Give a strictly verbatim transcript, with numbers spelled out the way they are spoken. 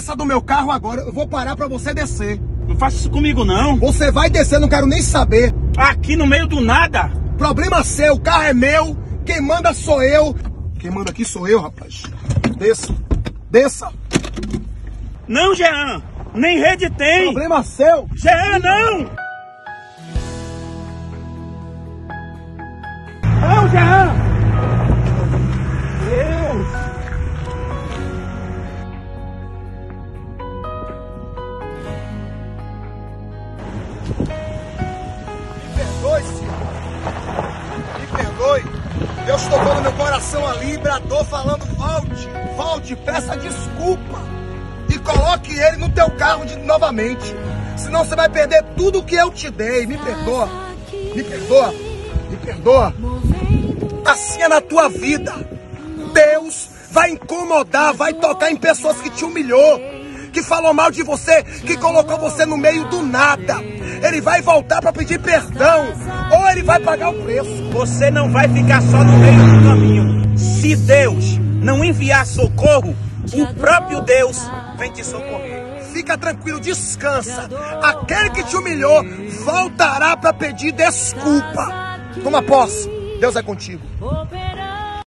Desça do meu carro agora, eu vou parar pra você descer. Não faça isso comigo, não. Você vai descer, não quero nem saber. Aqui no meio do nada. Problema seu, o carro é meu, quem manda sou eu. Quem manda aqui sou eu, rapaz. Desça, desça. Não, Jean, nem rede tem. Problema seu. Jean, não. Não, Jean. Deus. Perdoe, senhor. Me perdoe. Deus tocou no meu coração ali, bradou falando, volte, volte, peça desculpa. E coloque ele no teu carro de, novamente. Senão você vai perder tudo que eu te dei. Me perdoa, me perdoa, me perdoa. Assim é na tua vida. Deus vai incomodar, vai tocar em pessoas que te humilhou, que falou mal de você, que colocou você no meio do nada. Ele vai voltar para pedir perdão, ou ele vai pagar o preço. Você não vai ficar só no meio do caminho. Se Deus não enviar socorro, o próprio Deus vem te socorrer. Fica tranquilo, descansa. Aquele que te humilhou voltará para pedir desculpa. Toma posse, Deus é contigo.